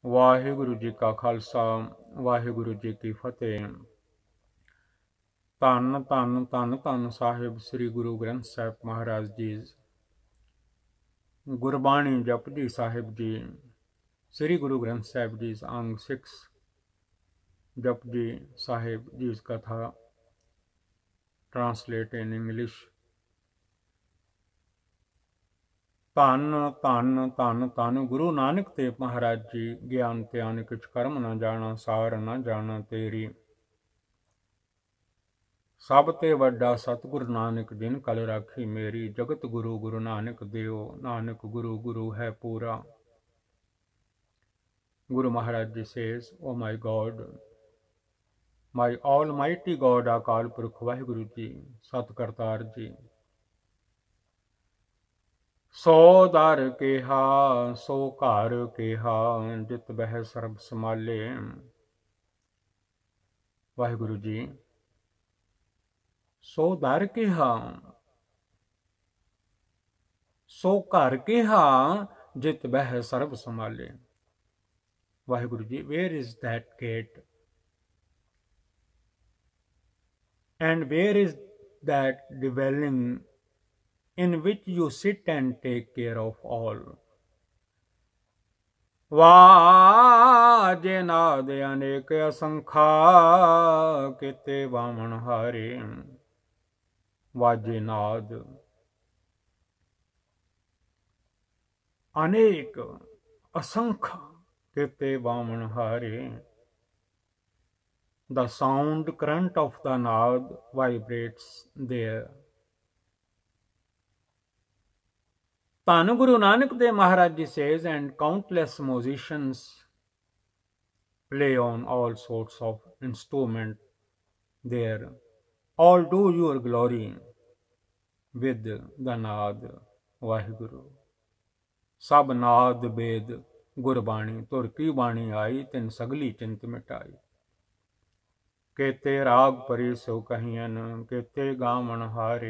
वाहिगुरु जी का खालसा वाहिगुरु जी की फतेह। धन धन धन धन साहिब श्री गुरु ग्रंथ साहिब महाराज जी। गुरबाणी जपजी साहिब जी। श्री गुरु ग्रंथ साहिब जी अंग 6 जपजी साहिब जी कथा ट्रांसलेट इन इंग्लिश। धन धन धन धन गुरु नानक देव महाराज जी। ज्ञान त्यान किछ कर्म न जाना, सार न जाना तेरी। सब ते वड्डा सतगुरु नानक जिन कल राखी मेरी। जगत गुरु गुरु नानक देव, नानक गुरु गुरु है पूरा। Guru Maharaj Ji says, "Oh my God, my Almighty God, Akal Purkh Vaheguru Ji, Sat Kartar Ji, सो दर केहा सो घर केहा, जित बह सर्ब समाले। वाहिगुरु जी, सो दर केहा सो घर केहा, जित बह सर्ब समाले। Waheguru ji, where is that gate and where is that dwelling in which you sit and take care of all? वाजे नाद अनेक असंखा, किते वामन हारे। वाजे नाद अनेक असंख्य, किते वामन हारे। The sound current of the naad vibrates there. Dhan Guru Nanak Dev Maharaj Ji says, and countless musicians play on all sorts of instruments there. All do your glory with the naad Vaheguru. Sab naad ved Gurbani, तुर की बाणी आई, तिन सगली चिंत मिटाई। केते राग परी सो कहियन, केते गावण हारे।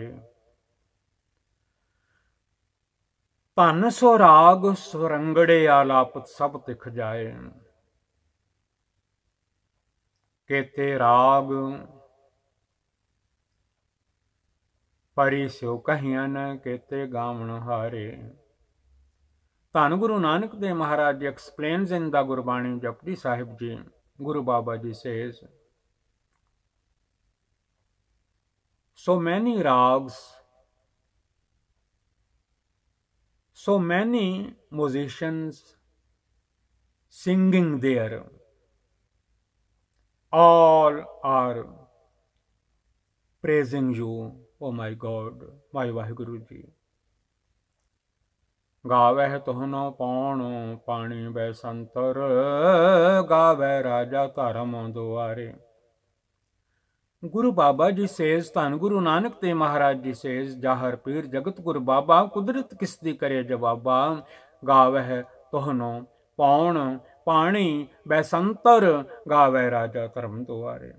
धन सो राग सुरंगड़े आलापत सब तिख जाए। केते राग परी सो कहियन, केते गावण हारे। धन Guru Nanak Dev Maharaj Ji explains in the Gurbani Japji Sahib Ji. Guru Baba Ji says, so many rags, so many musicians singing there, all are praising you, oh my God, my Vaheguru Ji. गावह तुहनो पौण पानी बैसंतर, गावह राजा धर्म दुआरे। Guru Baba Ji says, Dhan Guru Nanak Dev Maharaj Ji says, Jahar Pir Jagat Guru Baba, Kudrat Kisdi Kare Jawaba, Gaveh Tohno, Paun, Pani, Besantar, Gaveh Raja Dharam Duare.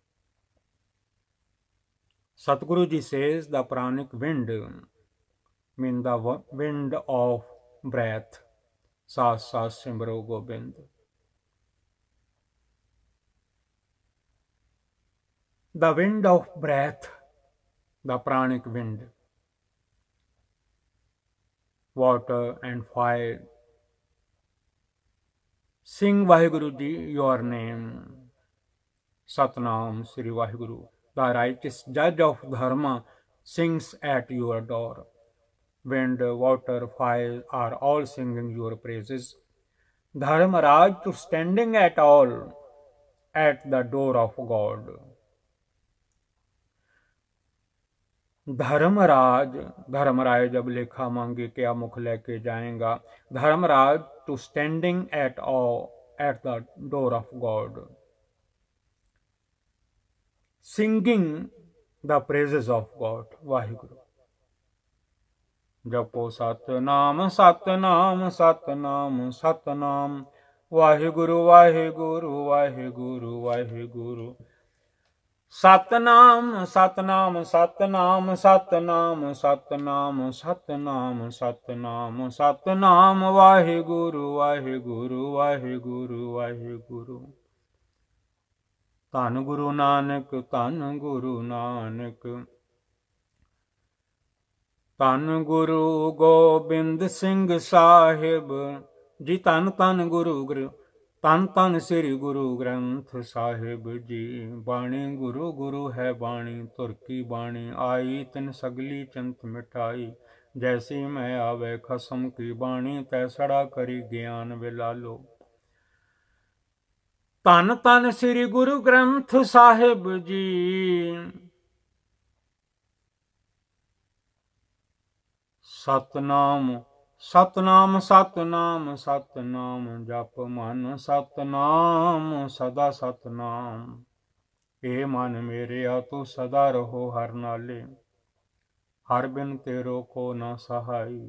Satguru Ji says, the pranic wind, mean the wind of breath, Sas Sas Simro Gobind. The wind of breath, the pranic wind, water and fire. Sing Vaheguru Ji your name. Satnam Sri Vaheguru. The righteous judge of dharma sings at your door. Wind, water, fire are all singing your praises. Dharmaraj to standing at all at the door of God. Dharmaraj, धर्मराय जब लेखा मांगे क्या मुख लेके जाएगा। Dharamraj too standing at the door of God, singing the praises of God. Waheguru जपो सतनाम सतनाम सतनाम सतनाम, वाहिगुरु वाहिगुरु वाहिगुरु वाहिगुरु। सतनाम सतनाम सतनाम सतनाम सतनाम सतनाम सतनाम सतनाम वाहिगुरु वाहिगुरु वाहिगुरु वाहिगुरु। धन गुरु नानक धन गुरु नानक। धन गुरु गोबिंद सिंह साहिब जी। धन धन गुरु धन धन श्री गुरु ग्रंथ साहिब जी। बाणी गुरु गुरु है बाणी तुर की बाणी आई तिन सगली चिंत मिठाई। जैसी मैं आवे खसम की बाणी तैसड़ा करी ज्ञान विलालो। धन धन श्री गुरु ग्रंथ साहिब जी। सतनाम सतनाम सतनाम सतनाम जप मन सतनाम सदा सतनाम। ए मन मेरे आ तू सदा रहो हर नाले। हर बिन तेरो को न सहाई।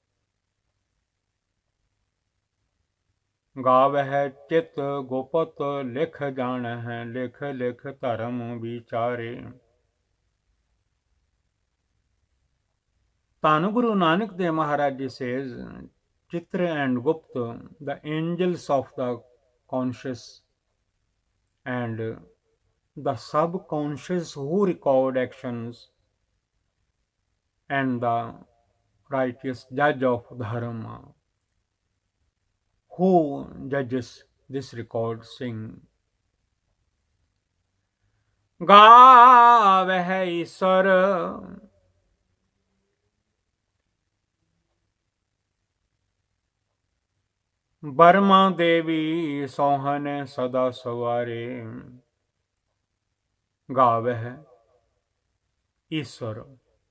गावह चित गोपत लिख जान है लिख लिख धर्म विचारे। Tanu Guru Nanak Dev Maharaj Ji says, Chitra and Gupta, the angels of the conscious and the subconscious who record actions, and the righteous judge of dharma who judges this record sing. गावह ईश्वर बर्मा देवी सोहन सदा सवारे। गावह ईश्वर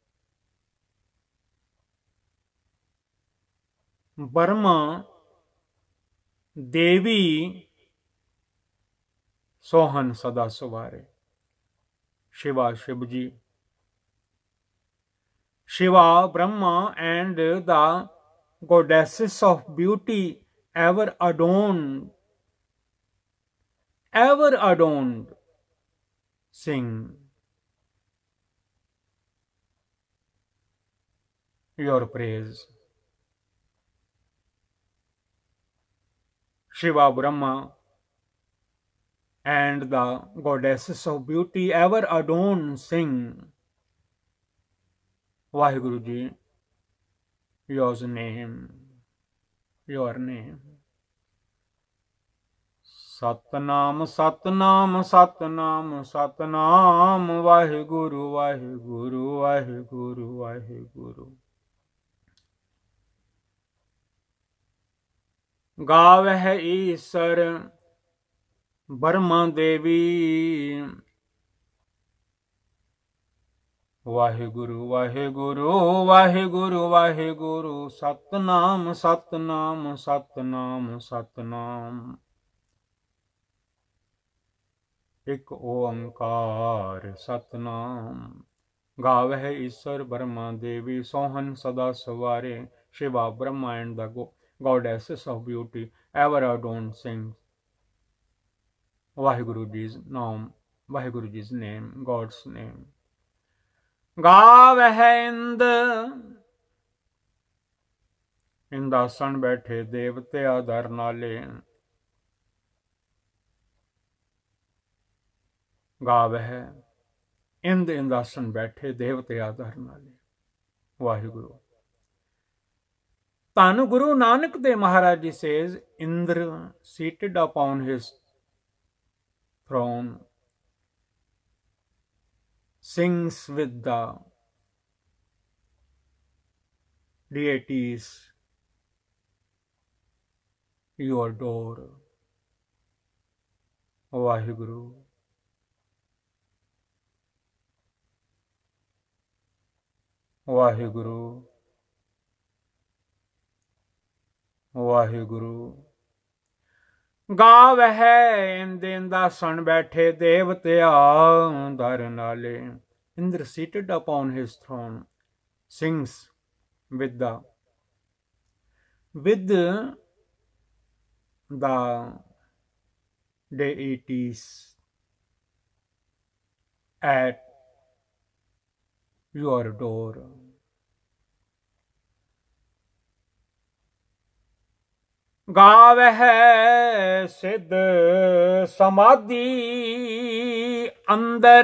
बर्मा देवी सोहन सदा सवारे। Shiva Shiva ji. Shiva, Brahma and the goddesses of beauty ever adorned, sing your praise. Shiva, Brahma and the goddesses of beauty ever adorned, sing. Vaheguru Ji, your name. Satnam, Satnam, Satnam, Satnam, Vaheguru, Vaheguru, Vaheguru, Vaheguru. गावह ईश्वर बर्मा देवी। वाहिगुरु वाहिगुरु वाहिगुरु वाहिगुरु। सतनाम सतनाम सतनाम सतनाम। एक ओंकार सतनाम। गावह ईश्वर ब्रह्मा देवी सोहन सदा सवारे। Shiva Brahma and the goddesses of beauty ever adorned, sing Vaheguru Ji's name, God's name. गावह इंदासन बैठे देवते आधर नाले। गावह इंदासन बैठे देवते आधर नाले। Waheguru. Tanu Guru Nanak Dev Maharaj Ji says, Indra seated upon his throne sings with the deities you adore. Vaheguru. Vaheguru. Vaheguru. गावह इंदासन बैठे देवते आधर नाले। Indra seated upon his throne sings with the deities at your door. गावह सिद्ध समाधि अंदर,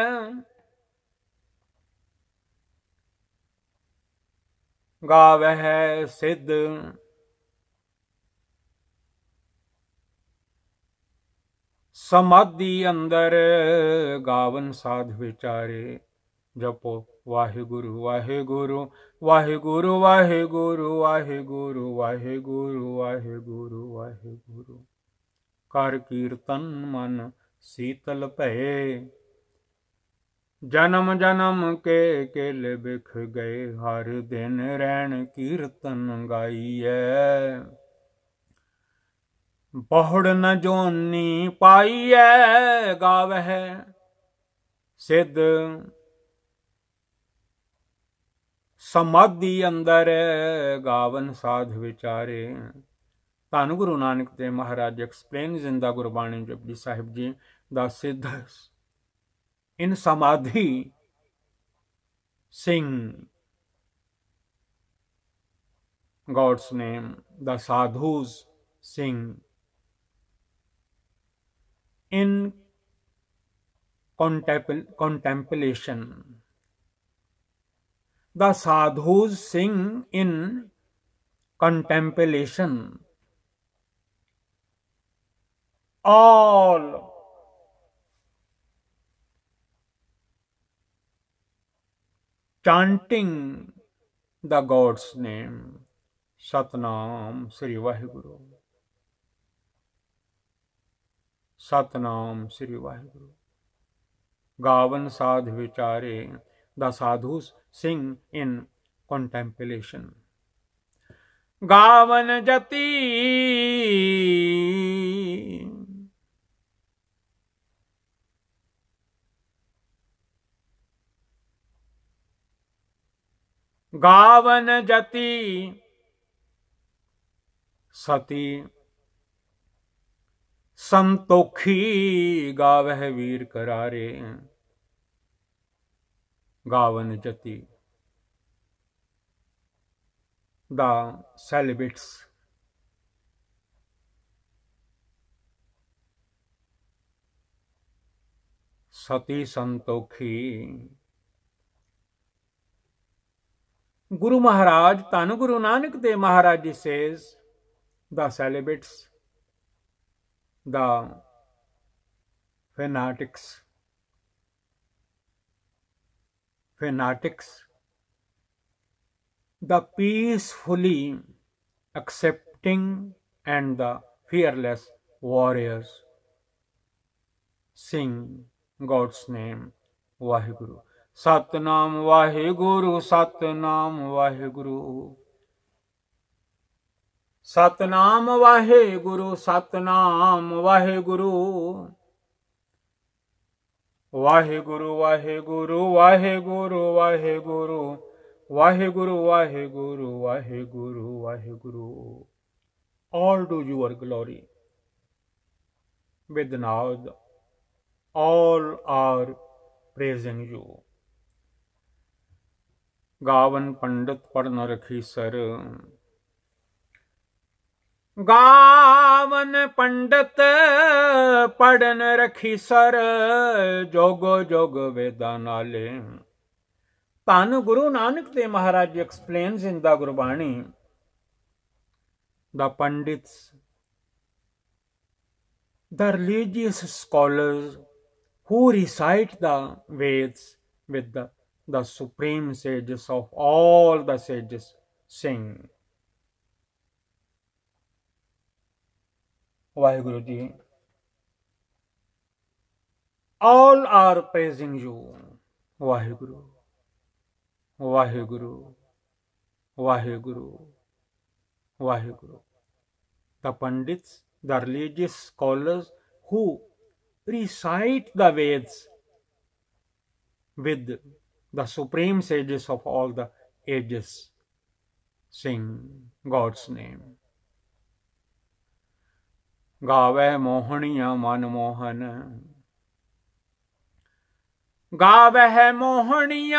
गावह सिद्ध समाधि अंदर, गावन साध विचारे जपो वाहिगुरु वाहिगुरु वाहिगुरु वाहिगुरु वाहिगुरु वाहिगुरु वाहिगुरु वाहिगुरु। कर कीर्तन मन शीतल भये, जन्म जन्म के केल बिख गए, हर दिन रैन कीर्तन गाइए। बहुड़ न जोनी पाइए, गावह सिद्ध समाधि अंदर, गावन साध विचारे। ਧੰਨ ਗੁਰੂ ਨਾਨਕ ਦੇਵ ਮਹਾਰਾਜ explains in the Gurbani Japji Sahib Ji, the Siddhas in Samadhi sing God's name, the sadhus sing in contemplation. The sadhus sing in contemplation. All chanting the God's name, Satnam Sri Vaheguru, Satnam Sri Vaheguru. Gavan sadh vichare, the sadhus sing in contemplation. Gavan jati गावन जति सती संतोखी, गावह वीर करारे। गावन जति the celibates, Sati Santokhi. Guru Maharaj, Dhੰਨ Guru Nanak Dev Maharaj Ji says, the celibates, the fanatics, the peacefully accepting and the fearless warriors sing God's name, Vaheguru. Satnam Vaheguru, Satnam Vaheguru, Satnam Vaheguru, Satnam Vaheguru, Vaheguru Vaheguru Vaheguru Vaheguru Vaheguru Vaheguru Vaheguru Vaheguru. All to your glory. With Naad, all are praising you. गावन पंडित पढ़ न रखी sir, गावन पंडित पढ़ न रखी sir, जोगो जोग वेदा नाले। धੰन Guru Nanak Dev Maharaj explains in the Gurbani, the Pandits, the religious scholars who recite the Veds with the supreme sages of all the sages sing. Vaheguru Ji, all are praising you, Vaheguru, Vaheguru, Vaheguru, Vaheguru. The Pandits, the religious scholars who recite the Veds with the supreme sages of all the ages sing God's name. गावे मोहनिया मन मोहन, गावह मोहनिया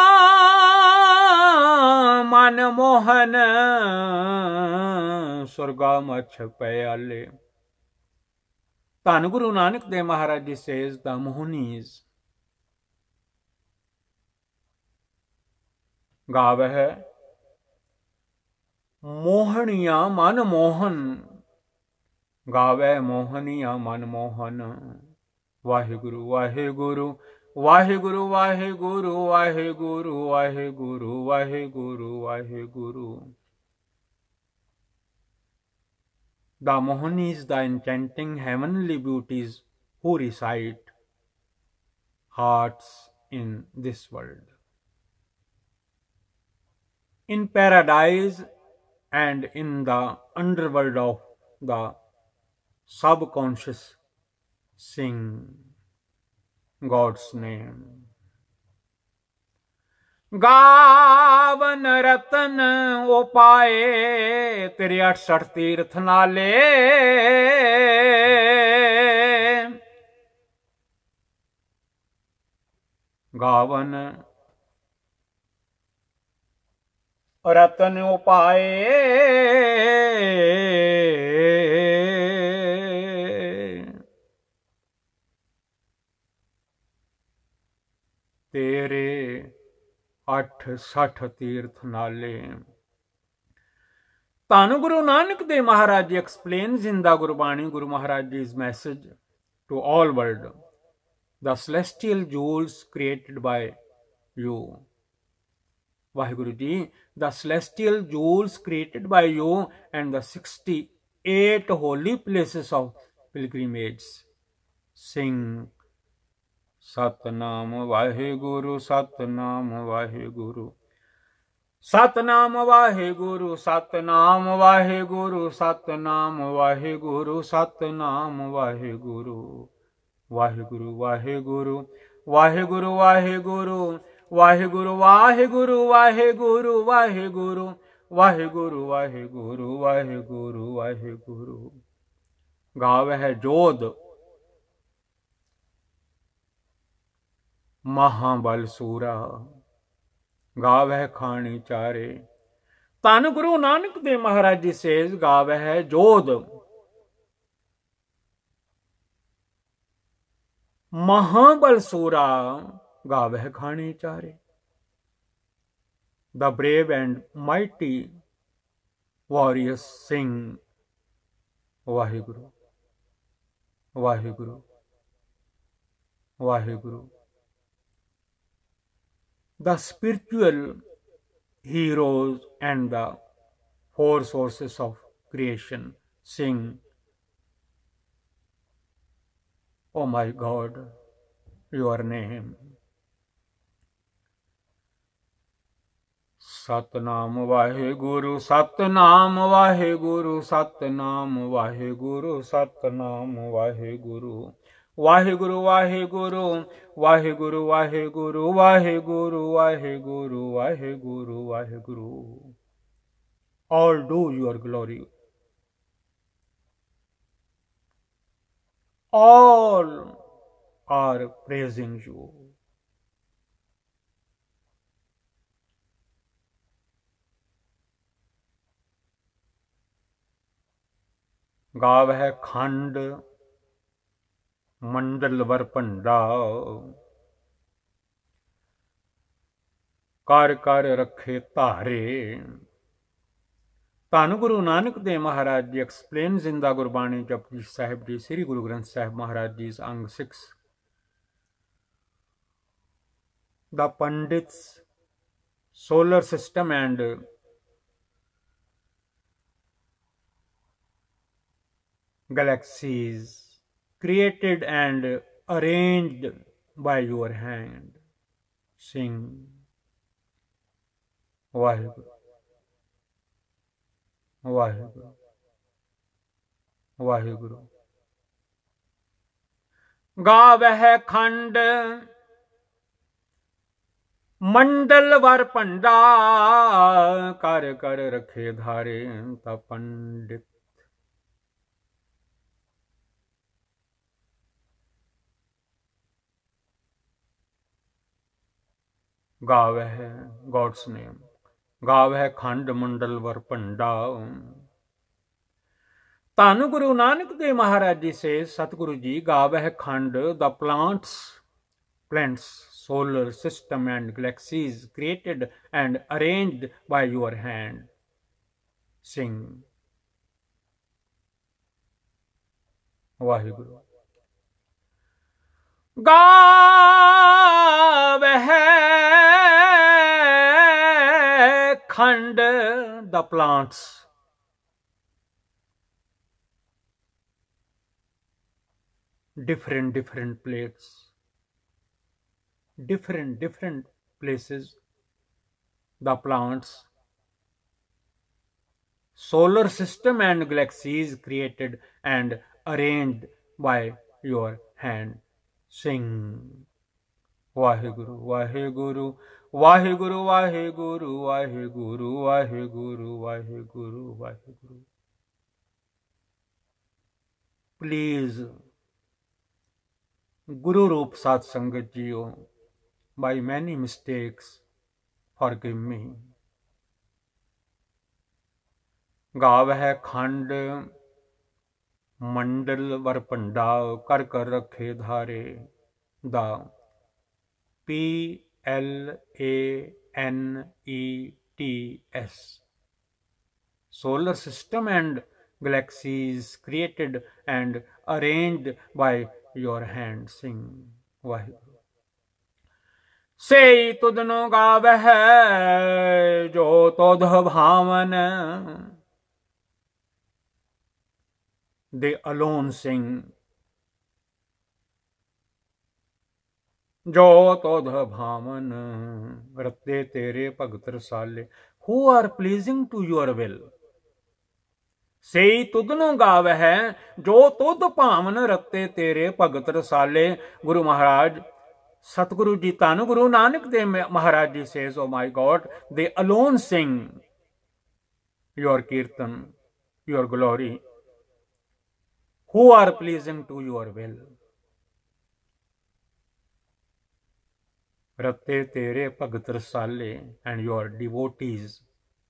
मन मोहन सुरगा मछ प्याले। धन गुरु नानक देव महाराज जी says the Mohanis गावह Mohania मन मोहन, गावै मोहनिया मन Mohan. Waheguru Waheguru Waheguru Waheguru Waheguru Waheguru Waheguru Waheguru. The Mohanis, the enchanting heavenly beauties who recite hearts in this world. In paradise and in the underworld of the subconscious sing God's name. गावन रतन ओ पाए तेरे 68 तीर्थ नाले। गावन रतन ओ पाए तेरे 68 तीर्थ नाले। धन गुरु नानक देव महाराज जी explains in the Gurbani, Guru Maharaj Ji's message to all world, the celestial jewels created by you. Vaheguru Ji, the celestial jewels created by you and the 68 holy places of pilgrimage. Sing Satnam Vaheguru, Satnam Vaheguru. Satnam Vaheguru, Satnam Vaheguru, Satnam Vaheguru, Satnam Vaheguru. Vaheguru, Vaheguru, Vaheguru, Vaheguru, Vaheguru, Vaheguru, Vaheguru, Vaheguru, Vaheguru, Vaheguru, Vaheguru, Vaheguru. गाव है जोध महाबल सूरा, गाव है खानी चारे। धन गुरु नानक देव महाराज जी says गाव है जोध महाबल सूरा, गाव है खानी चारे। The brave and mighty warriors sing Vaheguru, Vaheguru, Vaheguru. The spiritual heroes and the four sources of creation sing, oh my God, your name. Satnam Vaheguru, Satnam Vaheguru, Satnam Vaheguru, Satnam Vaheguru. Vaheguru, Vaheguru, Vaheguru, Vaheguru, Vaheguru, Vaheguru, Vaheguru, Vaheguru. All do your glory. All are praising you. गाव है खंड मंडल वर भंडा, कर कर रखे धारे। धन Guru Nanak Dev Maharaj ji explains in the Gurbani Japji Sahib ji, Shri Guru Granth Sahib Maharaj ji अंग 6। The pundits solar system and galaxies created and arranged by your hand. Sing Vaheguru, Vaheguru, Vaheguru. गावह खंड मंडल वर भंडा, कर कर रखे धारे। ता पंडित गावह God's name. गावह खंड मंडल वर पंडा. ਧੰਨ Guru Nanak Dev Maharaj Ji says, Satguru Ji, गावह खंड, the planets, solar system and galaxies created and arranged by your hand. Sing. Vaheguru. गावह खंड, the plants, different plates, different places, the plants, solar system and galaxies created and arranged by your hand. Sing. Vaheguru, Vaheguru, Vaheguru, Vaheguru, Vaheguru, Vaheguru, Vaheguru, Vaheguru. Please, Guru Roop Sat Sangat Jiyo, by many mistakes, forgive me. गावह खंड मंडल वर पंडा, कर कर रखे धारे. The PLANETS, solar system and galaxies created and arranged by your hand. Sing. Vaheguru. Say tudno गावह जो तोध भावन. They alone sing. जो तोध भावन, रते तेरे भगत रसाले. Who are pleasing to your will. Say tudno गावह जो तोध भावन, रते तेरे भगत रसाले. Guru Maharaj, Satguru Ji, Tanu Guru Nanak Dev Maharaj Ji says, oh my God, they alone sing your kirtan, your glory. Who are pleasing to your will. Ratte tere bhagat rasale, and your devotees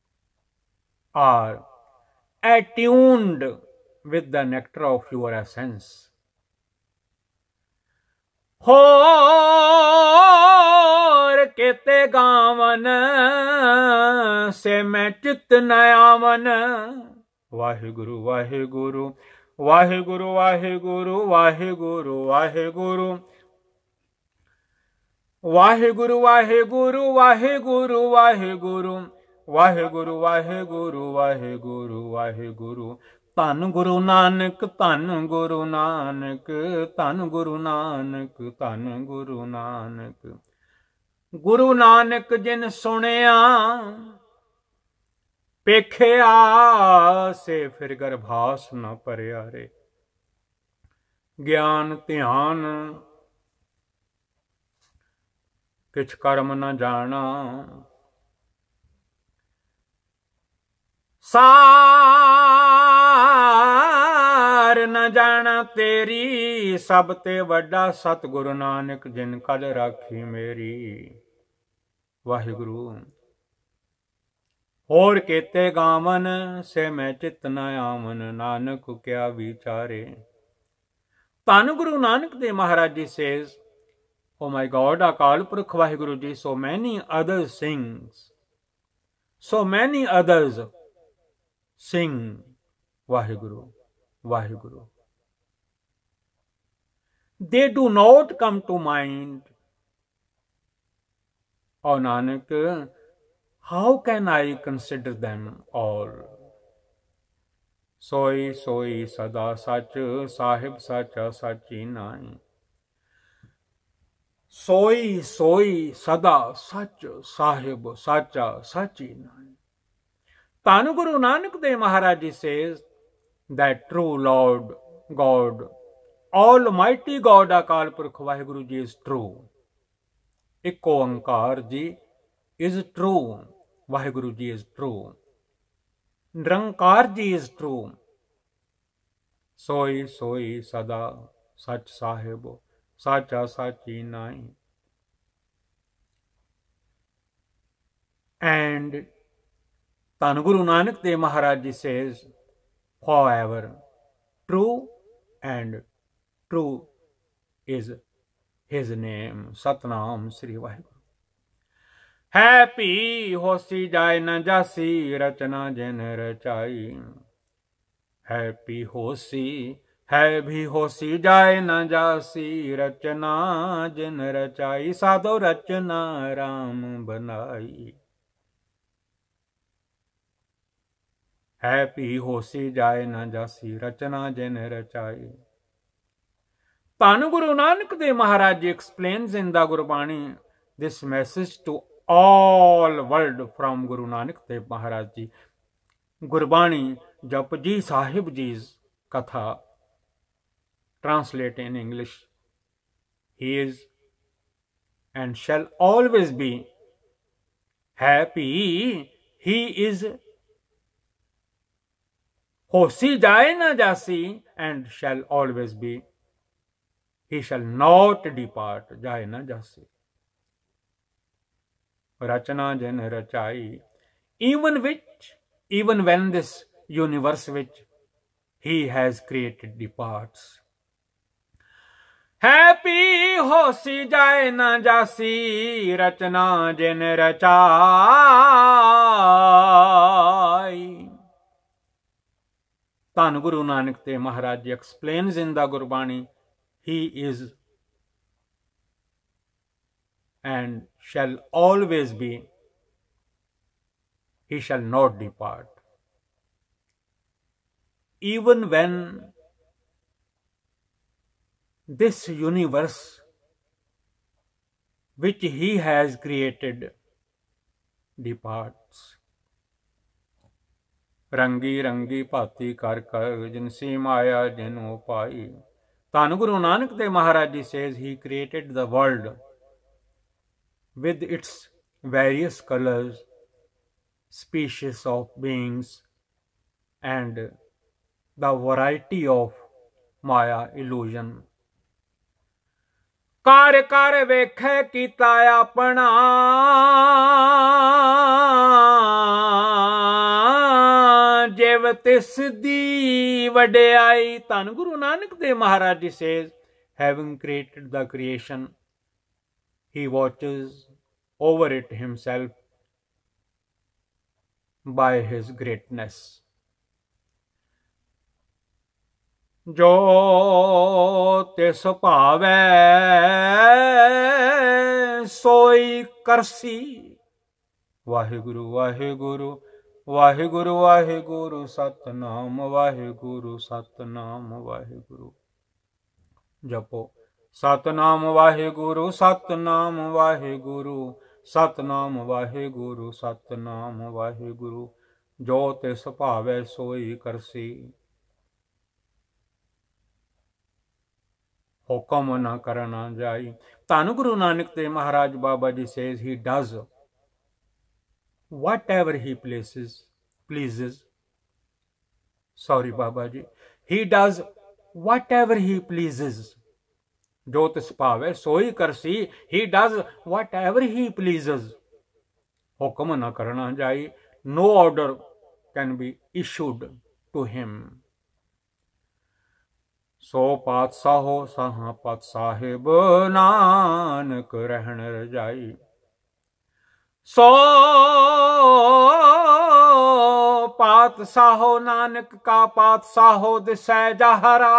are attuned with the nectar of your essence. होर केते गावन, से मैं चित न आवन. वाहिगुरु वाहिगुरु, वाहिगुरु वाहिगुरु, वाहिगुरु वाहिगुरु, वाहिगुरु वाहिगुरु, वाहिगुरु वाहिगुरु, वाहिगुरु वाहिगुरु, वाहिगुरु वाहिगुरु. ਧੰਨ ਗੁਰੂ ਨਾਨਕ, ਧੰਨ ਗੁਰੂ ਨਾਨਕ, ਧੰਨ ਗੁਰੂ ਨਾਨਕ, ਧੰਨ ਗੁਰੂ ਨਾਨਕ. ਗੁਰੂ ਨਾਨਕ ਜਿਨ ਸੁਣਿਆ, ਪੇਖਿਆ ਸੇ ਫਿਰ ਗਰਭਾਸ ਨ ਭਰਿਆ ਰੇ. ਗਿਆਨ ਧਿਆਨ ਕਿਛ ਕਰਮ ਨ ਜਾਣਾ. सार न जाना तेरी, सब ते वड्डा सतगुरु नानक जिन कल राखी मेरी. वाहिगुरु. होर केते गावन, से मैं चित न आवन. नानक क्या विचारे. धन Guru Nanak Dev Maharaj Ji says, oh my God, Akal Purkh Vaheguru Ji, so many others sings, so many others sing Vaheguru, Vaheguru. They do not come to mind. Oh Nanak, how can I consider them all? Soi soi sada sach, sahib sacha sachi nai. Soi soi sada sach, sahib sacha sachi nai. Tanu Guru Nanak Dev Maharaj Ji says that true Lord God, Almighty God Akal Purkh Vaheguru Ji is true. Ikko Onkar Ji is true. Vaheguru Ji is true. Nirankar Ji is true. Soi soi sada sach sahib sacha sachi nai. And Dhan Guru Nanak Dev Maharaj Ji says, forever true, and true is his name. Satnam Sri Vaheguru. Happy hosi jai na jasi rachna jin rachai. Happy hosi है भी होसी जाए न जासी रचना जिन रचाई साधो रचना राम बनाई. Happy होसी जाए न जासी रचना जिन रचाई. Dhan Guru Nanak Dev Maharaj Ji explains in the Gurbani this message to all world from Guru Nanak Dev Maharaj Ji. Gurbani Japji Sahib Ji's Katha, translate in English. He is and shall always be happy. He is hosi jaye na jasi and shall always be. He shall not depart. Jaye na jasi. Rachana jin rachai. Even when this universe which he has created departs. Happy hosi jaye na jasi rachana jin rachai. Dhan Guru Nanak Dev Maharaj Ji explains in the Gurbani, he is and shall always be. He shall not depart. Even when this universe which he has created departs. Rangi rangi pati kar kar jinsi maya jinu pai. Dhan Guru Nanak Dev Maharaj Ji says he created the world with its various colors, species of beings, and the variety of Maya illusion. कार कार वेखे कीता अपना जेव तिस दी वड्याई. Dhan Guru Nanak Dev Maharaj Ji says, having created the creation, he watches over it himself by his greatness. जो तिस भावै सोई करसी. वाहिगुरु वाहिगुरु वाहिगुरु वाहिगुरु सतनाम वाहिगुरु सतनाम वाहिगुरु. जपो सतनाम वाहिगुरु सतनाम वाहिगुरु सतनाम वाहिगुरु सतनाम वाहिगुरु. जो तिस भावै सोई करसी. हुक्म न करना जाई. Dhan Guru Nanak Dev Maharaj Baba Ji says he does whatever he pleases. Sorry Baba Ji. He does whatever he pleases. Jo tis pave soi karsi. He does whatever he pleases. Hukum na karna jai. No order can be issued to him. सो पातशाहो सहा पत साहिब नानक रहन रजाई. सो पातशाहो नानक का पातशाहो दिसै जहरा.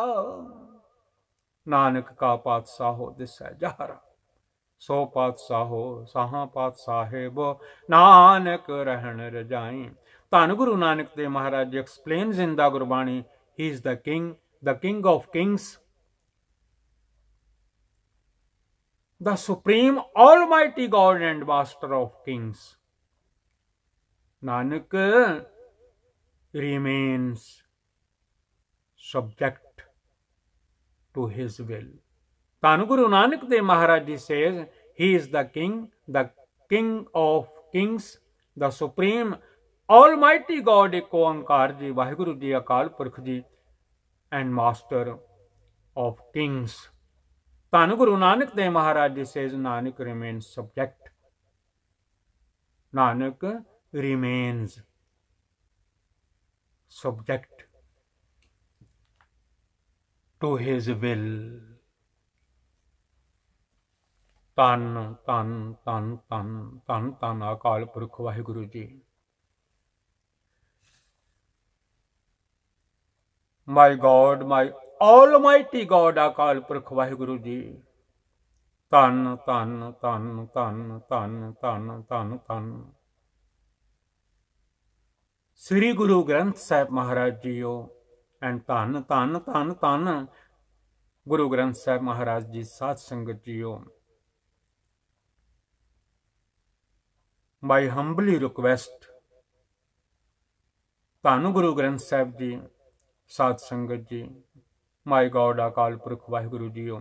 नानक का पातशाहो दिसै जहरा. सो पातशाहो सहा पत साहिब नानक रहन रजाई. Dhan Guru Nanak Dev Maharaj explains in the Gurbani, he is the king of kings, the supreme almighty God and master of kings. Nanak remains subject to his will. Dhan Guru Nanak Dev Maharaj Ji says he is the king of kings, the supreme almighty God, Ek Oankar Ji, Vaheguru Ji, Akal Purkh Ji, and master of kings. Dhan Guru Nanak Dev Maharaj Ji says Nanak remains subject Nanak remains subject to his will. ਧੰਨ ਧੰਨ ਧੰਨ ਧੰਨ ਧੰਨ ਧੰਨ ਅਕਾਲ Purakh Waheguru ji. My God, my Almighty God, Akal Purakh Waheguru ji. ਧੰਨ ਧੰਨ ਧੰਨ ਧੰਨ ਧੰਨ ਧੰਨ ਧੰਨ ਧੰਨ ਸ੍ਰੀ ਗੁਰੂ ਗ੍ਰੰਥ ਸਾਹਿਬ ਮਹਾਰਾਜ ਜੀਓ। ਐਂਡ ਧੰਨ ਧੰਨ ਧੰਨ ਧੰਨ ਗੁਰੂ ਗ੍ਰੰਥ ਸਾਹਿਬ ਮਹਾਰਾਜ ਜੀ ਸਾਧ ਸੰਗਤ ਜੀਓ। My humbly request, ਧੰਨ ਗੁਰੂ ਗ੍ਰੰਥ ਸਾਹਿਬ ਜੀ ਸਾਧ ਸੰਗਤ ਜੀ। My God, ਅਕਾਲ ਪੁਰਖ ਵਾਹਿਗੁਰੂ ਜੀਓ।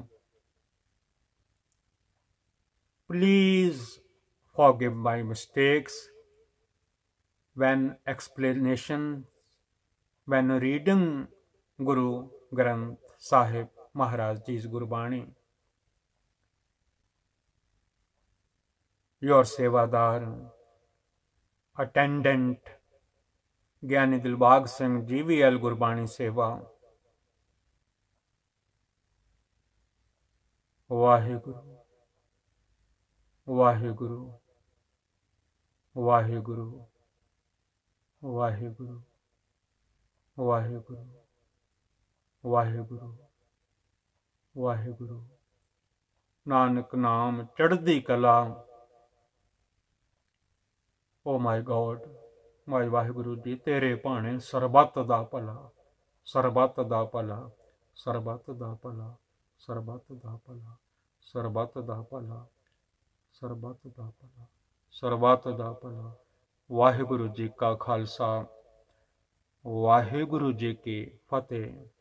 Please forgive my mistakes when reading Guru Granth Sahib Maharaj Ji's Gurbani. Your Sevadar, attendant Gyani Dilbag Singh GVL Gurbani Seva। Vaheguru, Vaheguru, Vaheguru, Vaheguru, Vaheguru, Vaheguru, Vaheguru। Nanak Naam Chaddi Kala। Oh my God, my Waheguru ji, ਤੇਰੇ ਭਾਣੇ ਸਰਬੱਤ ਦਾ ਭਲਾ, ਸਰਬੱਤ ਦਾ ਭਲਾ, ਸਰਬੱਤ ਦਾ ਭਲਾ, ਸਰਬੱਤ ਦਾ ਭਲਾ, ਸਰਬੱਤ ਦਾ ਭਲਾ, ਸਰਬੱਤ ਦਾ ਭਲਾ, ਸਰਬੱਤ ਦਾ ਭਲਾ। ਵਾਹਿਗੁਰੂ ਜੀ ਕਾ ਖਾਲਸਾ, ਵਾਹਿਗੁਰੂ ਜੀ ਕੀ ਫਤਿਹ।